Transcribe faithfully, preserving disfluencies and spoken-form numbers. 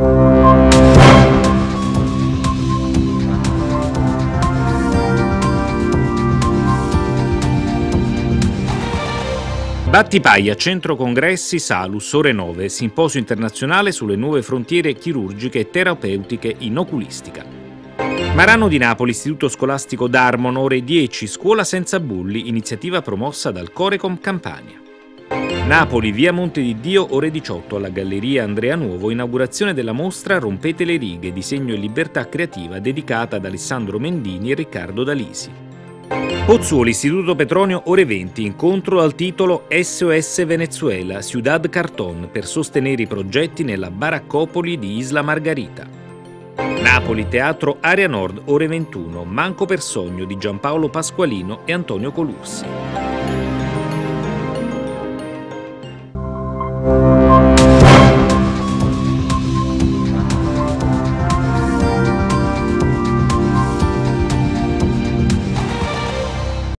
Battipaglia, Centro Congressi Salus, ore nove, simposio internazionale sulle nuove frontiere chirurgiche e terapeutiche in oculistica. Marano di Napoli, Istituto Scolastico Darmon, ore dieci, scuola senza bulli, iniziativa promossa dal Corecom Campania. Napoli, via Monte di Dio, ore diciotto, alla Galleria Andrea Nuovo, inaugurazione della mostra Rompete le righe, disegno e libertà creativa, dedicata ad Alessandro Mendini e Riccardo D'Alisi. Pozzuoli, Istituto Petronio, ore venti, incontro dal titolo S O S Venezuela, Ciudad Cartón, per sostenere i progetti nella baraccopoli di Isla Margarita. Napoli, Teatro Area Nord, ore ventuno, Manco per sogno di Giampaolo Pasqualino e Antonio Colursi.